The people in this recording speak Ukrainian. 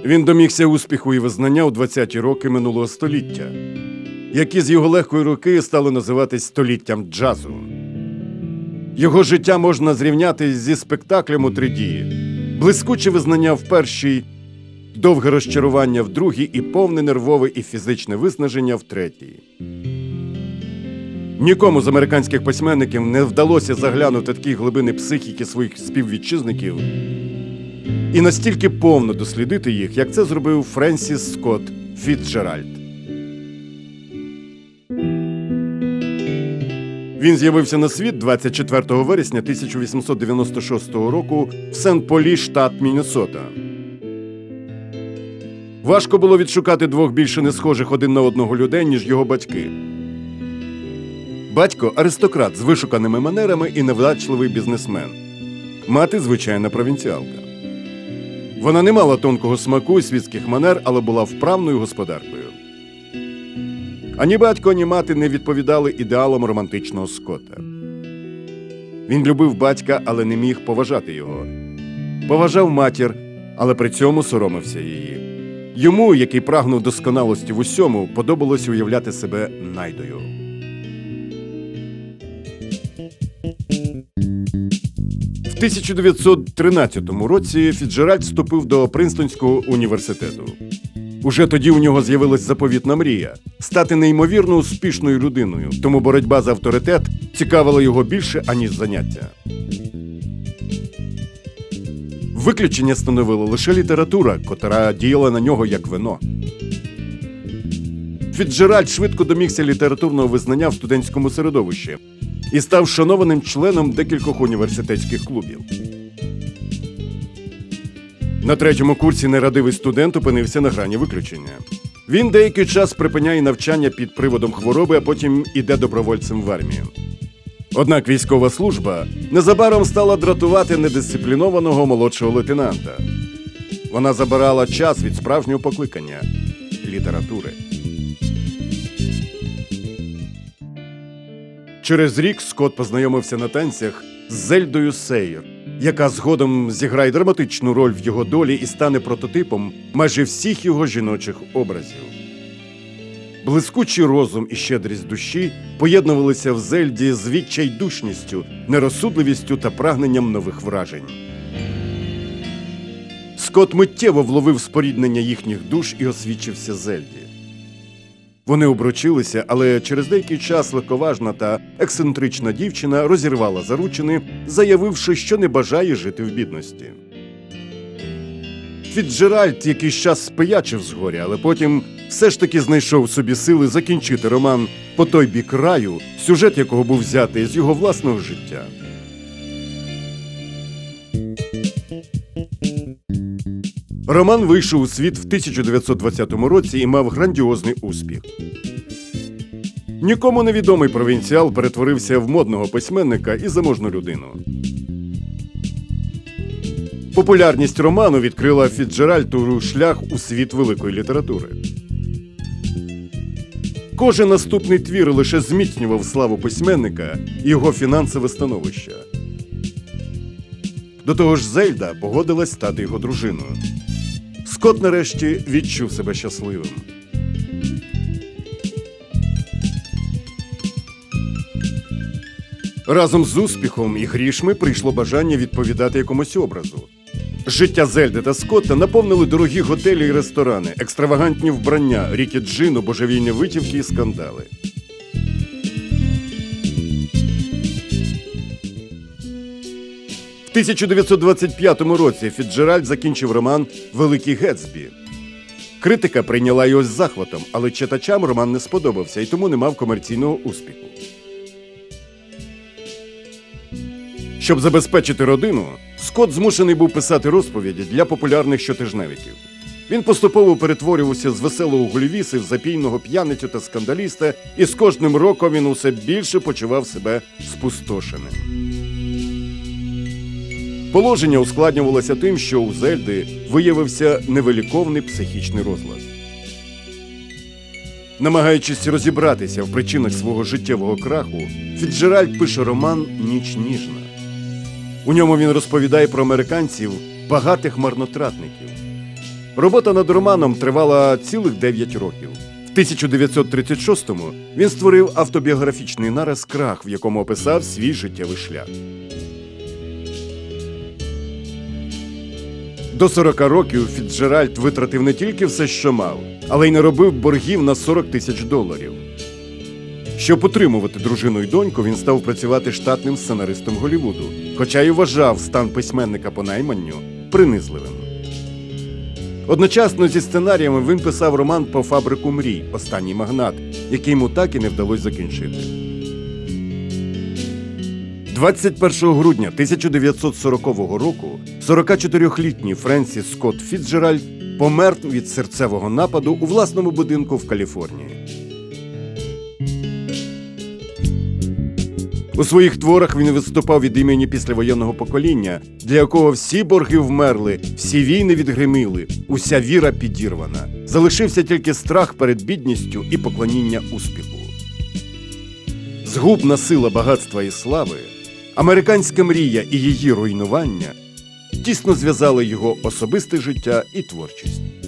Він домігся успіху і визнання у 20-ті роки минулого століття, які з його легкої руки стали називатись століттям джазу. Його життя можна зрівняти зі спектаклем у 3 дії. Блискуче визнання в першій, довге розчарування в другій і повне нервове і фізичне виснаження в третій. Нікому з американських письменників не вдалося заглянути такі глибини психіки своїх співвітчизників і настільки повно дослідити їх, як це зробив Френсіс Скотт Фіцджеральд. Він з'явився на світ 24 вересня 1896 року в Сент-Полі, штат Міннесота. Важко було відшукати 2 більше не схожих один на одного людей, ніж його батьки. Батько – аристократ з вишуканими манерами і невдачливий бізнесмен. Мати – звичайна провінціалка. Вона не мала тонкого смаку і світських манер, але була вправною господаркою. Ані батько, ані мати не відповідали ідеалам романтичного Скотта. Він любив батька, але не міг поважати його. Поважав матір, але при цьому соромився її. Йому, який прагнув досконалості в усьому, подобалось уявляти себе найдою. В 1913 році Фіцджеральд вступив до Принстонського університету. Уже тоді у нього з'явилась заповітна мрія – стати неймовірно успішною людиною, тому боротьба за авторитет цікавила його більше, аніж заняття. Виключення становила лише література, котра діяла на нього як вино. Фіцджеральд швидко домігся літературного визнання в студентському середовищі і став шанованим членом декількох університетських клубів. На 3-му курсі нерадивий студент опинився на грані виключення. Він деякий час припиняє навчання під приводом хвороби, а потім іде добровольцем в армію. Однак військова служба незабаром стала дратувати недисциплінованого молодшого лейтенанта. Вона забирала час від справжнього покликання – літератури. Через рік Скотт познайомився на танцях з Зельдою Сейер, яка згодом зіграє драматичну роль в його долі і стане прототипом майже всіх його жіночих образів. Блискучий розум і щедрість душі поєднувалися в Зельді з відчайдушністю, нерозсудливістю та прагненням нових вражень. Скотт миттєво вловив споріднення їхніх душ і освічився Зельді. Вони обручилися, але через деякий час легковажна та ексцентрична дівчина розірвала заручини, заявивши, що не бажає жити в бідності. Фіцджеральд якийсь час спиячив згоря, але потім все ж таки знайшов в собі сили закінчити роман «По той бік раю», сюжет якого був взятий з його власного життя. Роман вийшов у світ в 1920 році і мав грандіозний успіх. Нікому невідомий провінціал перетворився в модного письменника і заможну людину. Популярність роману відкрила Фіцджеральду шлях у світ великої літератури. Кожен наступний твір лише зміцнював славу письменника і його фінансове становище. До того ж, Зельда погодилась стати його дружиною. Скотт нарешті відчув себе щасливим. Разом з успіхом і грішми прийшло бажання відповідати якомусь образу. Життя Зельди та Скотта наповнили дорогі готелі і ресторани, екстравагантні вбрання, ріки джину, божевільні витівки і скандали. В 1925 році Фіцджеральд закінчив роман «Великий Гетсбі». Критика прийняла його з захватом, але читачам роман не сподобався і тому не мав комерційного успіху. Щоб забезпечити родину, Скотт змушений був писати розповіді для популярних щотижневиків. Він поступово перетворювався з веселого гульвіси в запійного п'яницю та скандаліста, і з кожним роком він усе більше почував себе спустошеним. Положення ускладнювалося тим, що у Зельди виявився невиліковний психічний розлад. Намагаючись розібратися в причинах свого життєвого краху, Фіцджеральд пише роман «Ніч ніжна». У ньому він розповідає про американців, багатих марнотратників. Робота над романом тривала цілих 9 років. В 1936-му він створив автобіографічний нарис «Крах», в якому описав свій життєвий шлях. До 40 років Фіцджеральд витратив не тільки все, що мав, але й наробив боргів на $40 тисяч. Щоб утримувати дружину й доньку, він став працювати штатним сценаристом Голлівуду, хоча й вважав стан письменника по найманню принизливим. Одночасно зі сценаріями він писав роман про фабрику мрій «Останній магнат», який йому так і не вдалося закінчити. 21 грудня 1940 року 44-літній Френсіс Скотт Фіцджеральд помер від серцевого нападу у власному будинку в Каліфорнії. У своїх творах він виступав від імені післявоєнного покоління, для якого всі борги вмерли, всі війни відгриміли, уся віра підірвана. Залишився тільки страх перед бідністю і поклоніння успіху. Згубна сила багатства і слави, американська мрія і її руйнування тісно зв'язали його особисте життя і творчість.